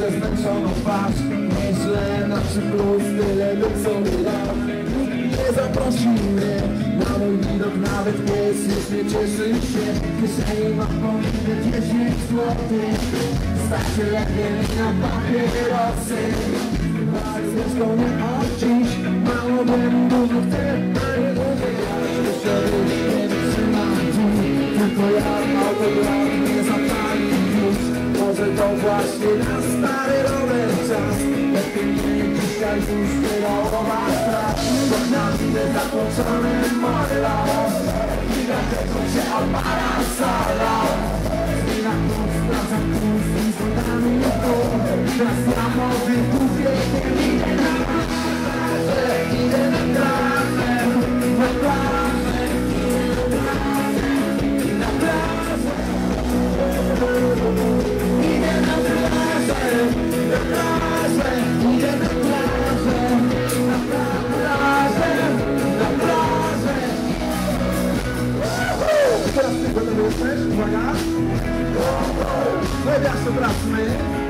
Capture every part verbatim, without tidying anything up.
przez zmęczoną twarz. Nieźle na przyplus, tyle luksu lat. Nie zaprosił mnie na mój widok, nawet pies już nie cieszy się. W kieszeni ma powinny dziesięć złotych. Starczy lepiej na papierosy. Świeczką nie od dziś, mało błędów chcę, a nie lubię. Ja już nie wytrzymam dziś, tylko ja autograf nie zapali już. Może to właśnie na stary rower czas. Lepiej nie dzisiaj już wyroła strach. Bo na chwilę zatłoczone mola. Chwila tego się opala sala. Chwila mocna za kurs i z wodami w dół. Teraz ja mogę kupię, nie idę na plażę. Idę na plażę, na plażę. Idę na plażę, na plażę. Idę na plażę, na plażę. Idę na plażę, na plażę, na plażę. Teraz ty gotowy jesteś? Uwaga! Wywiad obrazny.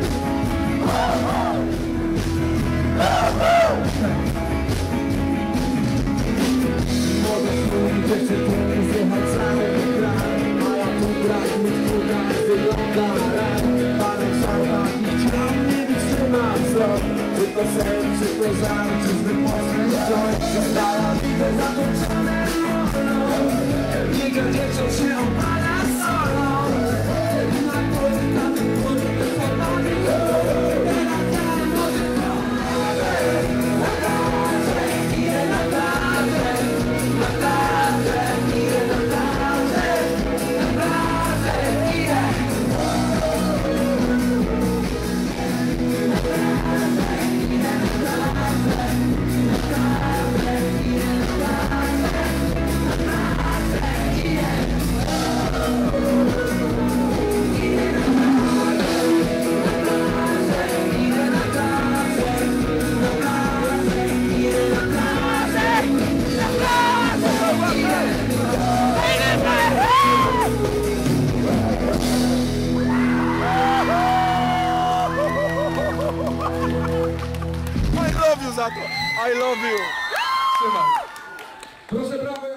Możesz mówić, że chcę tu zjechać cały ekran, a ja tu pragnę, która wygląda rak. Parę szarpach i chciał mnie wytrzymać wzrok. Czy to sen, czy to żal, czy zwykły joint. Została widzę zatoczone molo. Niego wieczór się opala solo. Na korytarzu podróży chłopami. I love you za to! I love you! Trzymaj! Proszę brawo.